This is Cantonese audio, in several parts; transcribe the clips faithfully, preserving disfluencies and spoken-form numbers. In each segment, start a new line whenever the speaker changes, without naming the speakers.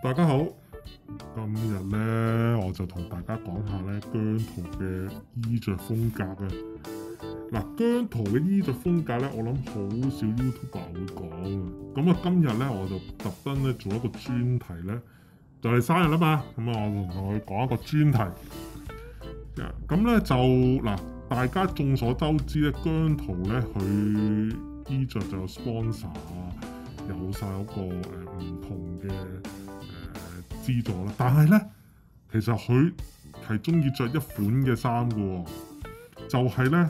大家好，今日咧我就同大家講下咧姜濤嘅衣着風格嘅。嗱，姜濤嘅衣着風格咧，我諗好少 YouTuber 會講嘅。咁啊，今日咧我就特登咧做一個專題咧，就係生日啦嘛。咁啊，我同佢講一個專題。咁咧就嗱，大家眾所周知咧，姜濤咧佢衣着就有 sponsor 啊，有晒嗰個誒唔同嘅。資助啦，但係咧，其實佢係中意着一款嘅衫嘅喎，就係咧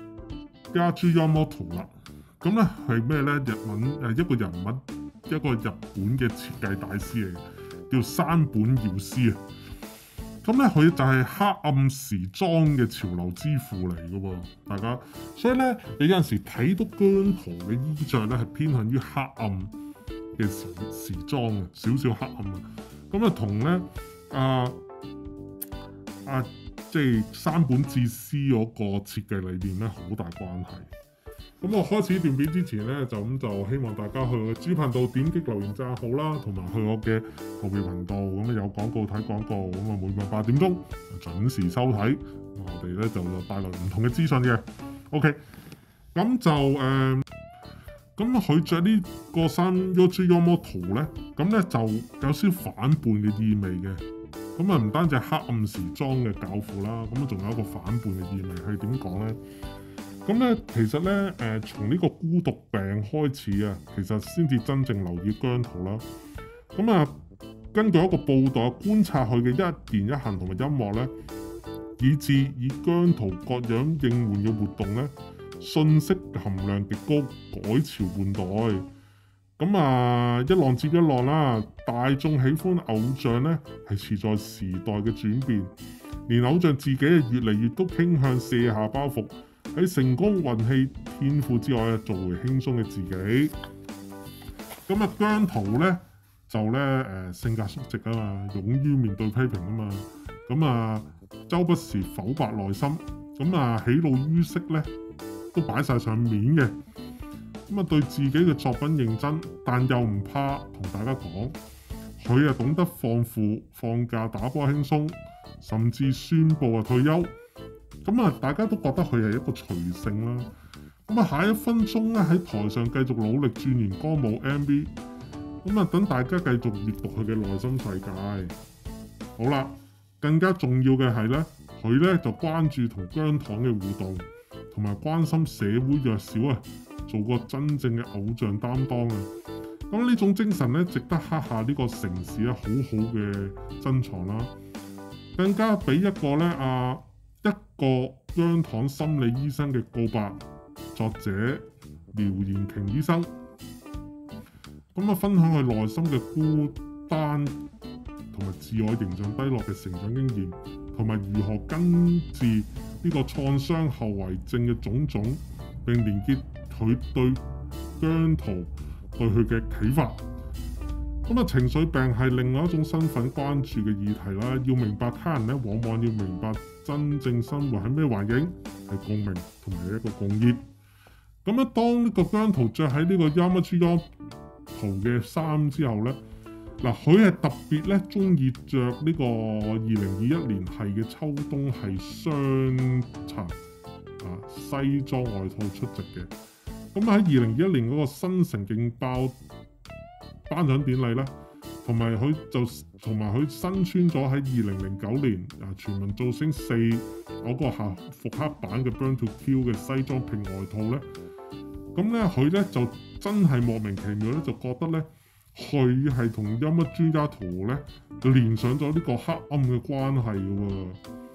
Yagyu Yamamoto啦。咁咧係咩咧？日文誒一個人物，一個日本嘅設計大師嚟嘅，叫山本耀司啊。咁咧佢就係黑暗時裝嘅潮流之父嚟嘅喎，大家。所以咧，你有陣時睇到姜濤嘅衣着咧，係偏向於黑暗嘅時時裝嘅，少少黑暗啊。咁啊，同咧啊啊，即係山本耀司嗰個設計理念咧，好大關係。咁我開始呢段片之前咧，就咁就希望大家去我嘅主頻道點擊留言讚好啦，同埋去我嘅後備頻道，咁啊有廣告睇廣告，咁啊每晚八點鐘準時收睇。我哋咧就就帶來唔同嘅資訊嘅。OK，咁就誒。呃咁佢着呢個衫 Yagyu Yamamoto 咧，咁咧就有少反叛嘅意味嘅。咁啊唔單止係黑暗時裝嘅教父啦，咁啊仲有一個反叛嘅意味。係點講咧？咁咧其實咧誒、呃，從呢個孤獨病開始啊，其實先至真正留意姜濤啦。咁啊，根據一個報道觀察佢嘅一言一行同埋音樂咧，以至以姜濤各樣應援嘅活動咧。信息含量極高，改朝換代，咁啊一浪接一浪啦。大眾喜歡偶像咧，係持在時代嘅轉變，連偶像自己係越嚟越都傾向卸下包袱，喺成功、運氣、天賦之外啊，做回輕鬆嘅自己。咁啊，姜濤咧就咧誒、呃、性格率直啊嘛，勇於面對批評啊嘛，咁啊周不時剖白內心，咁啊喜怒於色咧。都擺晒上面嘅，咁啊對自己嘅作品認真，但又唔怕同大家講，佢啊懂得放負、放假、打波輕鬆，甚至宣佈啊退休。咁啊大家都覺得佢係一個隨性啦。咁啊下一分鐘咧喺台上繼續努力鑽研歌舞 M V， 咁啊等大家繼續閱讀佢嘅內心世界。好啦，更加重要嘅係咧，佢咧就關注同姜糖嘅互動。同埋關心社會弱小啊，做個真正嘅偶像擔當啊！咁呢種精神咧，值得刻下呢個城市咧好好嘅珍藏啦。更加俾一個咧啊一個姜糖心理醫生嘅告白，作者廖延瓊醫生，咁啊分享佢內心嘅孤單同埋自我形象低落嘅成長經驗，同埋如何根治呢個創傷後遺症嘅種種，並連結佢對姜濤對佢嘅啟發。咁啊，情緒病係另外一種身份關注嘅議題啦。要明白他人咧，往往要明白真正生活喺咩環境，係共鳴同埋一個共業。咁咧，當呢個姜濤着喺呢個 Yagyu Yamamoto嘅衫之後咧。嗱，佢係特別咧，中意着呢個二零二一年係嘅秋冬係雙層啊西裝外套出席嘅。咁喺二零二一年嗰個新城勁爆頒獎典禮咧，同埋佢就同埋佢新穿咗喺二零零九年啊全民造星四嗰個下復刻版嘅 Burn to Kill 嘅西裝拼外套咧，咁咧佢咧就真係莫名其妙咧，就覺得咧。佢係同 Yagyu Yamamoto 咧連上咗呢個黑暗嘅關係嘅喎，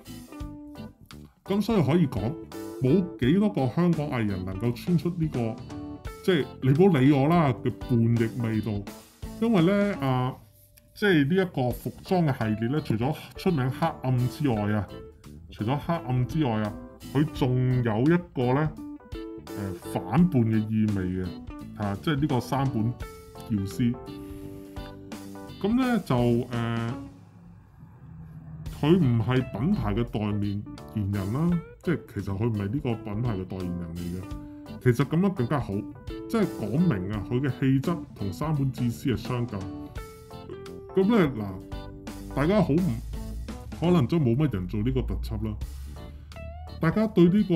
咁所以可以講冇幾多個香港藝人能夠穿出呢、這個即係你唔好理我啦嘅叛逆味道，因為咧啊，即係呢一個服裝嘅系列咧，除咗出名黑暗之外啊，除咗黑暗之外啊，佢仲有一個咧誒、呃、反叛嘅意味嘅啊，即係呢個山本耀司，咁咧就誒，佢唔係品牌嘅代言人啦，即係其實佢唔係呢個品牌嘅代言人嚟嘅。其實咁樣更加好，即係講明啊，佢嘅氣質同山本耀司係相近。 咁咧嗱，大家好唔可能真冇乜人做呢個特輯啦。大家對呢個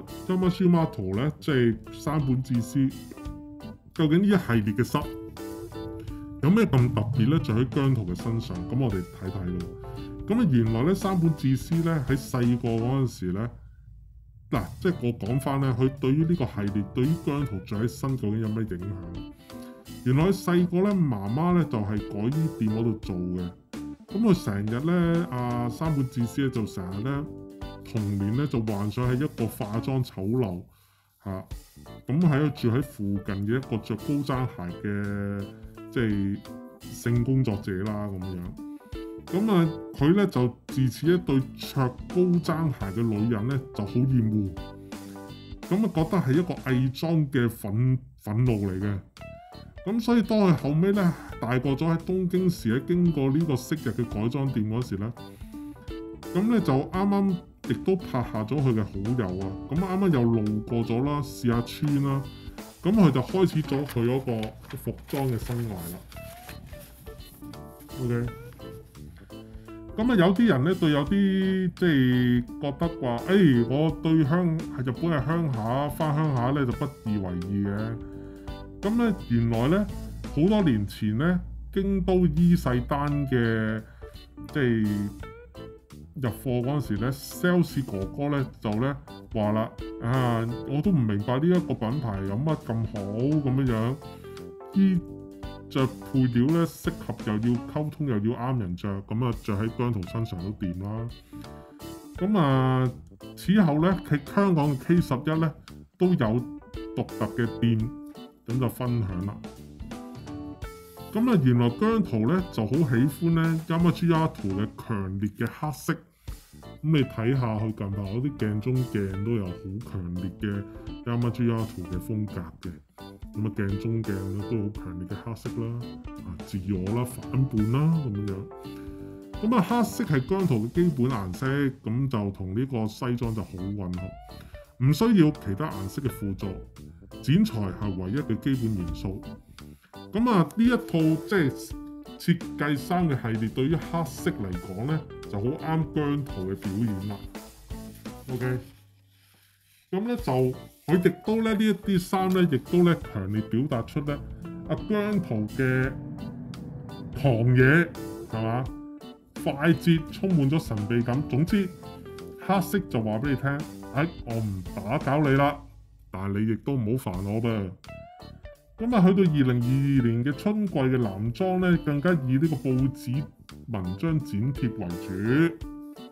Yamaji 咧，即係山本智司，究竟呢一系列嘅室有咩咁特別咧？就喺姜濤嘅身上，咁我哋睇睇咯。咁啊，原來咧山本智司咧喺細個嗰陣時咧，嗱，即係我講翻咧，佢對於呢個系列，對於姜濤着喺身究竟有咩影響？原來佢細個咧，媽媽咧就係改衣店嗰度做嘅。咁佢成日咧，阿山本智司咧就成日咧童年咧就幻想係一個化妝醜陋嚇，咁喺度住喺附近嘅一個着高踭鞋嘅即係性工作者啦咁樣。咁啊，佢咧就自此一對着高踭鞋嘅女人咧就好厭惡，咁啊覺得係一個偽裝嘅憤憤怒嚟嘅。咁所以當佢後尾咧大個咗喺東京時咧，經過呢個昔日嘅改裝店嗰時咧，咁咧就啱啱亦都拍下咗佢嘅好友啊。咁啱啱又路過咗啦，試下穿啦，咁佢就開始咗佢嗰個服裝嘅生涯啦。OK，咁啊有啲人咧對有啲即係覺得話，誒、哎、我對鄉係日本嘅鄉下，翻鄉下咧就不以為意嘅。咁咧，原來咧好多年前咧，京都伊勢丹嘅即係入貨嗰陣時咧 ，sales 哥哥咧就咧話啦，啊，我都唔明白呢一個品牌有乜咁好咁樣樣，衣着配料咧適合又要溝通又要啱人着，咁啊着喺姜濤身上都掂啦。咁啊，此後咧喺香港嘅 K 十一咧都有獨特嘅店。咁就分享啦。咁啊，原來姜濤咧就好喜歡咧 Yamaji 嘅強烈嘅黑色。咁你睇下佢近排嗰啲鏡中鏡都有好強烈嘅 Yamaji 嘅風格嘅。咁啊，鏡中鏡咧都好強烈嘅黑色啦，啊自我啦、反叛啦咁樣。咁啊，黑色係姜濤嘅基本顏色，咁就同呢個西裝就好混合，唔需要其他顏色嘅輔助。剪裁係唯一嘅基本元素。咁啊，呢一套即係設計衫嘅系列，對於黑色嚟講咧，就好啱姜濤嘅表演啦。OK，咁咧就佢亦都咧呢一啲衫咧，亦都咧強烈表達出咧阿姜濤嘅狂野係嘛，快捷，充滿咗神秘感。總之，黑色就話俾你聽，哎，我唔打攪你啦。但係你亦都唔好煩我噃。咁啊，去到二零二二年嘅春季嘅男裝咧，更加以呢個報紙文章剪貼為主。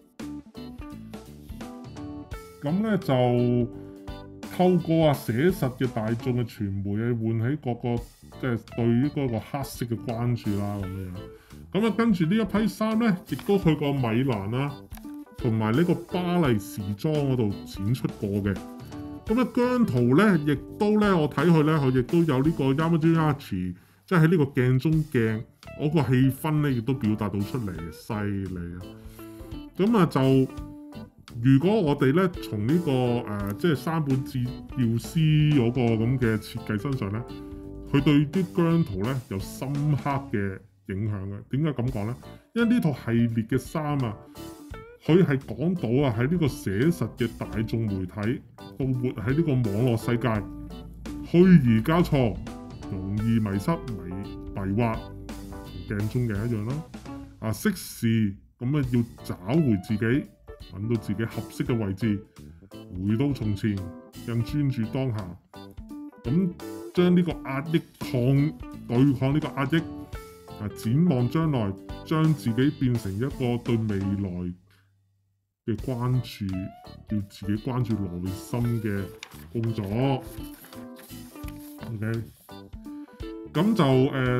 咁咧就透過啊寫實嘅大眾嘅傳媒啊，喚起各個即係對於嗰個黑色嘅關注啦咁樣。咁啊，跟住呢一批衫咧，亦都去過米蘭啦，同埋呢個巴黎時裝嗰度展出過嘅。咁咧姜濤咧，亦都咧，我睇佢咧，佢亦都有呢個 Yamaji，即係喺呢個鏡中鏡嗰個氣氛咧，亦都表達到出嚟，犀利啊！咁啊，就如果我哋咧從呢、這個誒、呃，即係山本耀司嗰個咁嘅設計身上咧，佢對啲姜濤咧有深刻嘅影響嘅。點解咁講咧？因為呢套系列嘅衫啊，佢係講到啊喺呢個寫實嘅大眾媒體，到活喺呢個網絡世界，虛擬交錯，容易迷失、迷迷惑，同鏡中鏡一樣啦。啊，適時咁啊，要找回自己，揾到自己合適嘅位置，回到從前，更專注當下。咁將呢個壓抑抗對抗呢個壓抑，啊，展望將來，將自己變成一個對未來嘅關注，要自己關注內心嘅工作。OK，咁就誒、呃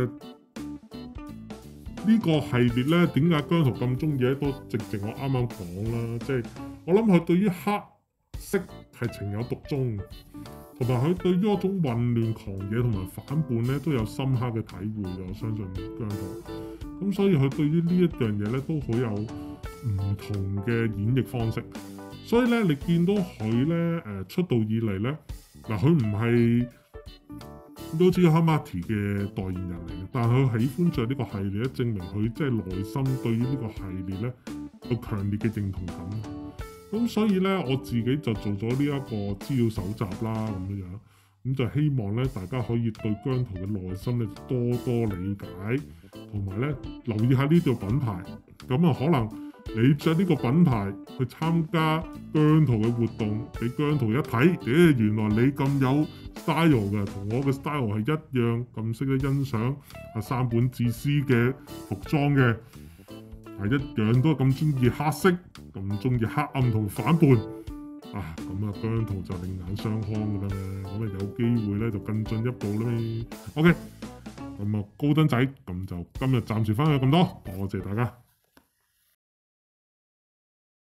這個、呢個系列咧，點解姜濤咁中意咧？都直直我啱啱講啦，即係我諗佢對於黑色係情有獨鍾，同埋佢對於嗰種混亂、狂野同埋反叛咧，都有深刻嘅體會。我相信姜濤，咁所以佢對於呢一樣嘢咧，都好有唔同嘅演繹方式。所以咧，你見到佢咧誒出道以嚟咧，嗱佢唔係都好似 Hamati 嘅代言人嚟嘅，但係佢喜歡着呢個系列咧，證明佢即係內心對於呢個系列咧有強烈嘅認同感。咁所以咧，我自己就做咗呢一個資料搜集啦，咁樣樣，咁就希望咧大家可以對姜濤嘅內心咧多多理解，同埋咧留意下呢條品牌。咁啊，可能你着呢個品牌去參加姜濤嘅活動，俾姜濤一睇，誒原來你咁有 style 嘅，同我嘅 style 係一樣，咁識得欣賞阿山本智司嘅服裝嘅，係一樣都咁中意黑色，咁中意黑暗同反叛啊！咁啊，姜濤就另眼相看㗎啦咩？咁啊有機會咧就更進一步啦咩？OK，咁啊高登仔，咁就今日暫時分享咁多，多謝大家。